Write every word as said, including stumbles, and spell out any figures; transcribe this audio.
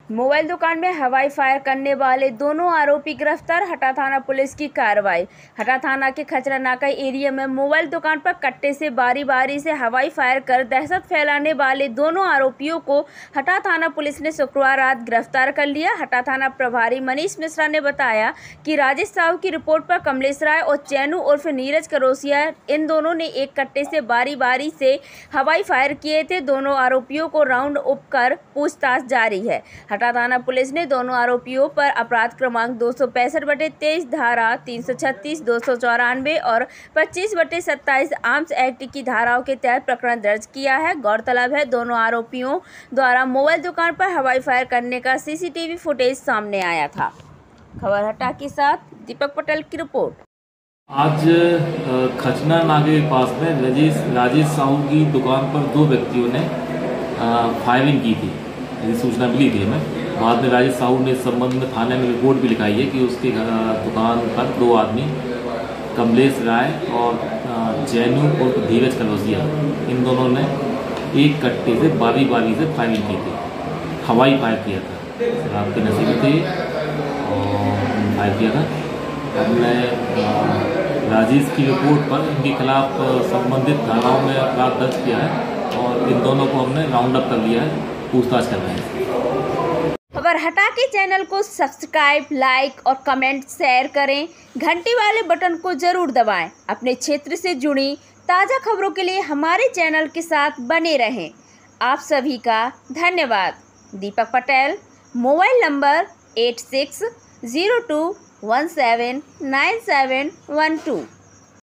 Mobile दुकान में हवाई फायर करने वाले दोनों आरोपी गिरफ्तार। हटा थाना पुलिस की कार्रवाई। हटा थाना के खचरा नाका एरिया में मोबाइल दुकान पर कट्टे से बारी बारी से हवाई फायर कर दहशत फैलाने वाले दोनों आरोपियों को हटा थाना पुलिस ने शुक्रवार रात गिरफ्तार कर लिया। हटा थाना प्रभारी मनीष मिश्रा ने बताया कि राजेश साहू की रिपोर्ट पर कमलेश राय और चैनू उर्फ नीरज करोसिया इन दोनों ने एक कट्टे से बारी बारी से हवाई फायर किए थे। दोनों आरोपियों को राउंड अप कर पूछताछ जारी है। हटा थाना पुलिस ने दोनों आरोपियों पर अपराध क्रमांक दो सौ पैंसठ बटे तेईस धारा तीन सौ छत्तीस दो सौ चौरानवे और पच्चीस बटे सत्ताईस आर्म्स एक्ट की धाराओं के तहत प्रकरण दर्ज किया है। गौरतलब है दोनों आरोपियों द्वारा मोबाइल दुकान पर हवाई फायर करने का सीसीटीवी फुटेज सामने आया था। खबर हटा के साथ दीपक पटेल की रिपोर्ट। आज खचना नाके के पास में राजेश राजेश साहू की दुकान पर दो व्यक्तियों ने फायरिंग की थी। ये सूचना मिली थी हमें। बाद में राजेश साहू ने इस संबंध में थाने में रिपोर्ट भी लिखाई है कि उसके दुकान पर दो आदमी कमलेश राय और जैनू और धीरज कलोसिया इन दोनों ने एक कट्टे से बारी बारी से फायरिंग की थी, हवाई फायर किया था। शराब के नशे में थे और फायर किया था। हमने राजेश की रिपोर्ट पर इनके खिलाफ संबंधित थानाओं में अपराध दर्ज किया है और इन दोनों को हमने राउंड अप कर लिया है, पूछताछ कर रहे हैं। खबर हटा के चैनल को सब्सक्राइब, लाइक और कमेंट शेयर करें। घंटी वाले बटन को जरूर दबाएं। अपने क्षेत्र से जुड़ी ताज़ा खबरों के लिए हमारे चैनल के साथ बने रहें। आप सभी का धन्यवाद। Deepak Patel, mobile number eight six zero two one seven nine seven one to.